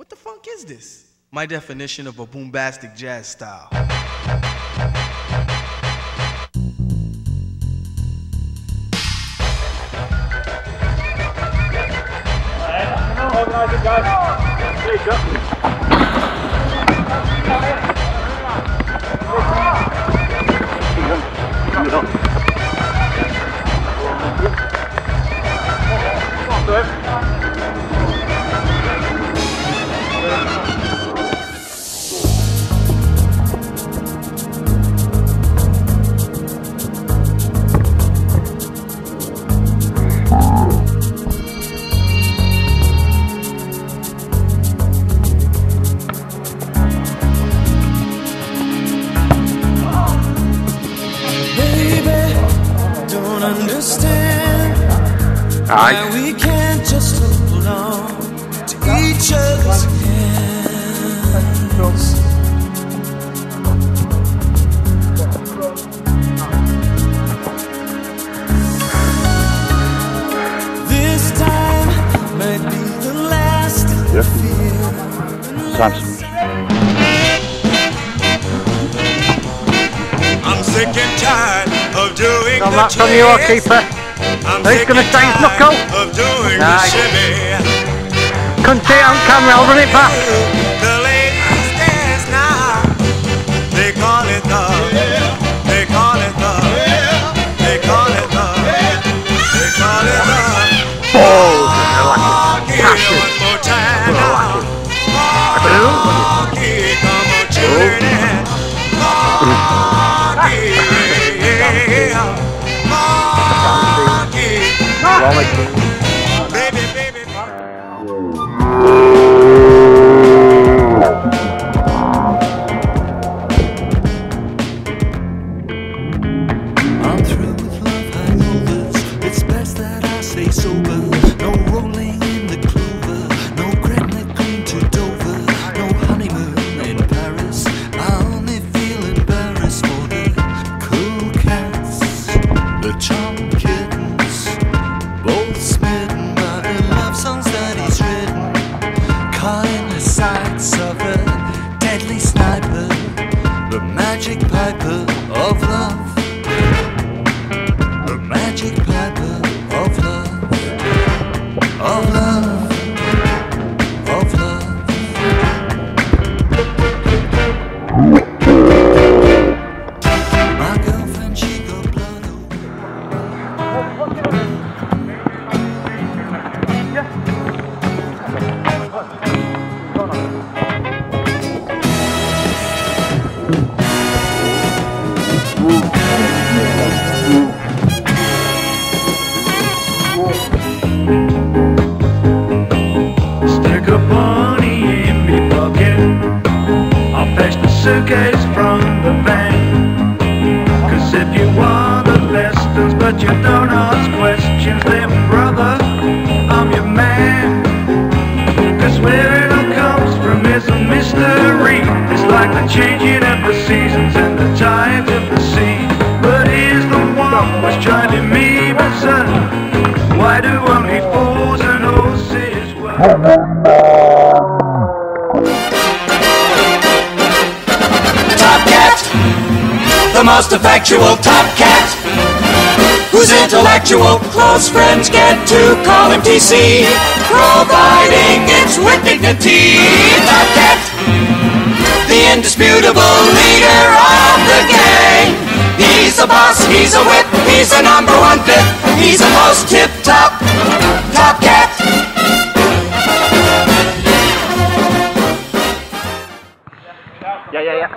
What the funk is this? My definition of a boombastic jazz style. Organize it, guys. There you go. Why we can't just hold on to each other's hands. This time might be the last I feel. I'm sick and tired of doing So the that's on you, keeper. Who's going to say his knuckle? Nice. Couldn't see it on camera, I'll run it back. The ladies dance now. They call it love. They call it love. They call it love. They call it love. Oh, Here one more time now. Come on, children. Baby, baby. I'm through with love hangovers. It's best that I stay sober. No rolling in the clover. No granite green to Dover. No honeymoon in Paris. I only feel embarrassed for the cool cats, the charming kittens, both smitten by the love songs that he's written. Caught in the sights of a deadly sniper, the magic piper of love. The magic piper of love, of love, of love. My girlfriend, she got blood Stick a bunny in me pocket. I'll fetch the suitcase from the van. Cause if you want the lessons but you don't ask questions, then brother, I'm your man. Cause where it all comes from is a mystery. It's like the changing of the seasons and the tides of the sea. But here's the one which driving me berserk. Why do only fools and horses work? Top Cat, the most effectual Top Cat, whose intellectual close friends get to call him TC, providing it's with dignity. Top Cat, the indisputable leader of the gang. He's a boss, he's a whip, he's a #1 fit, he's the most tip-top Top Cat. Yeah.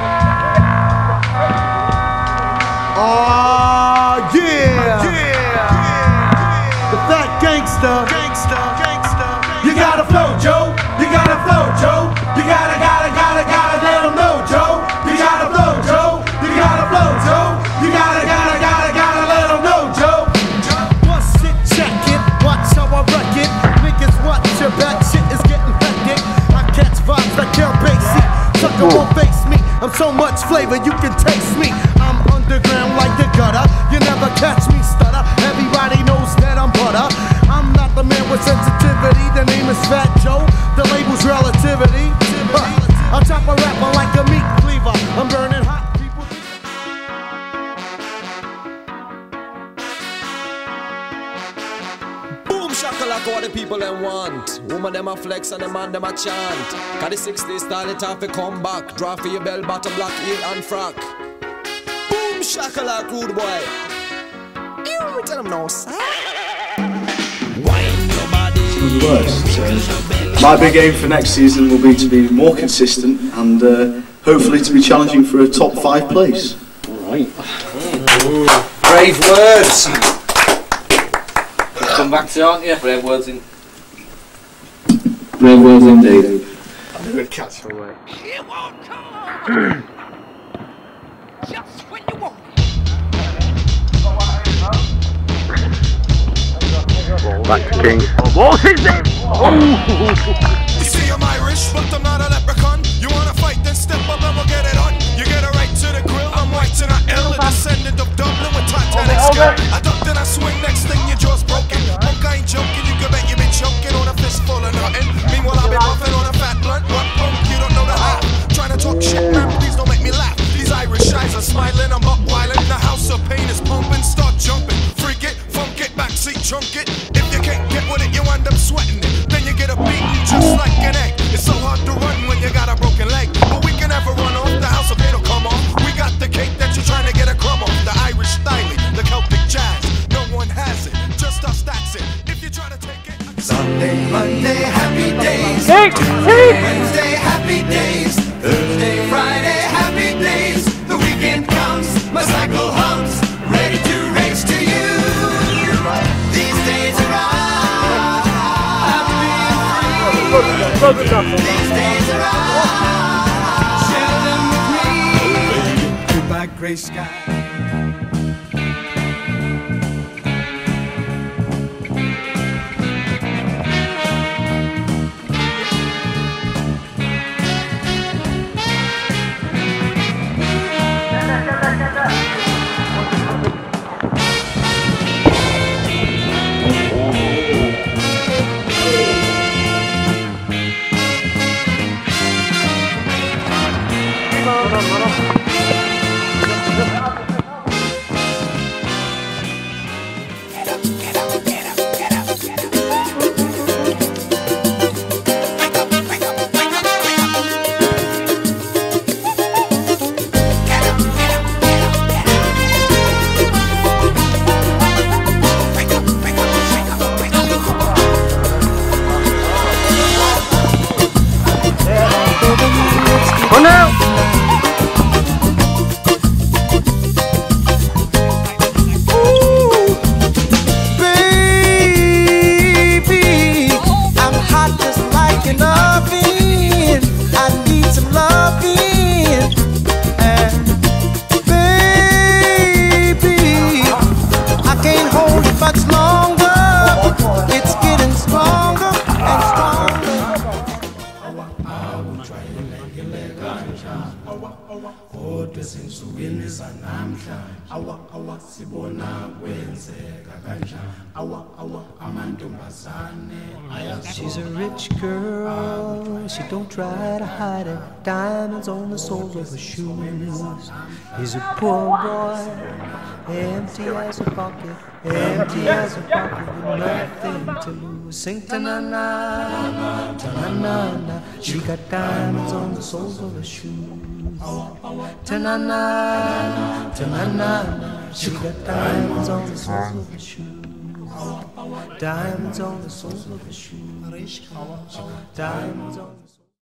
Oh yeah, the fat gangster. You gotta flow, Joe. You gotta flow, Joe. You gotta let 'em know, Joe. You gotta flow, Joe. You gotta flow, Joe. You gotta let 'em know, Joe. Bust it, check it, watch how I wreck it. Niggas watch your back, shit is getting hectic. I catch vibes that kill basic. Sucker won't face me. I'm so much flavor, you can taste me. I'm underground like the gutter. You never catch me stutter. Everybody knows that I'm butter. I'm not the man with sensitivity. The name is Fat Joe. The label's relative. of them a flex and them and them a chant. Cause the 60s style it off to come back. Draw for your bell bottom, black heel and frock. Boom, shakalak, rude boy. You tell them no, sir. Wine your body. My big aim for next season will be to be more consistent and hopefully to be challenging for a top 5 place. Alright. Brave words! Come back to you, aren't you? Brave words in. Brave words indeed. I knew it'd catch her away. It won't come just when you want. Back to King. What's his name? You see I'm Irish, but I'm not a leprechaun. You wanna fight, then step up and we'll get it on. You get it right to the grill, I'm white and I ill. A descendant of Dublin with Titanic skill. I duck then I swing, next thing your jaw's broken. Punk, I ain't joking, you can bet you've been choking on a fistful of nothing. Meanwhile I've been puffing on a fat blunt. What punk, you don't know the half. Trying to talk shit, man, please don't make me laugh. These Irish eyes are smiling, I'm up wildin'. The house of pain is pumping, start jumping. Freak it, funk it, backseat chunk it. If you can't get with it, you end up sweating it. Then you get a beating just like an egg. It's so hard to run when you got a broken leg. But we can never run off, the house of pain will come off. We got the cake that you're trying to get a crumb off. The Irish styling, the Celtic jazz. No one has it, just us, that's it. If you try to take it. Sunday, Monday, happy days. Wednesday, happy days. Thursday, Friday, happy days. The weekend comes, my cycle hums, ready to race to you. These days are I'm being free. These days are share them with me. Goodbye, gray sky. Oh no! Baby, I'm hot just like an oven. I need some loving. And baby, I can't hold it much longer. It's getting stronger and stronger. She's a rich girl, she don't try to hide it. Diamonds on the soles of her shoes. He's a poor boy, empty as a pocket, empty as a pocket with nothing to lose. Sing ta-na-na, ta-na-na-na. She got diamonds on the soles of her shoes. Ta-na-na, ta-na-na-na. She got diamonds on the soles of her shoes. Diamonds on the soles of her shoes. Diamonds on the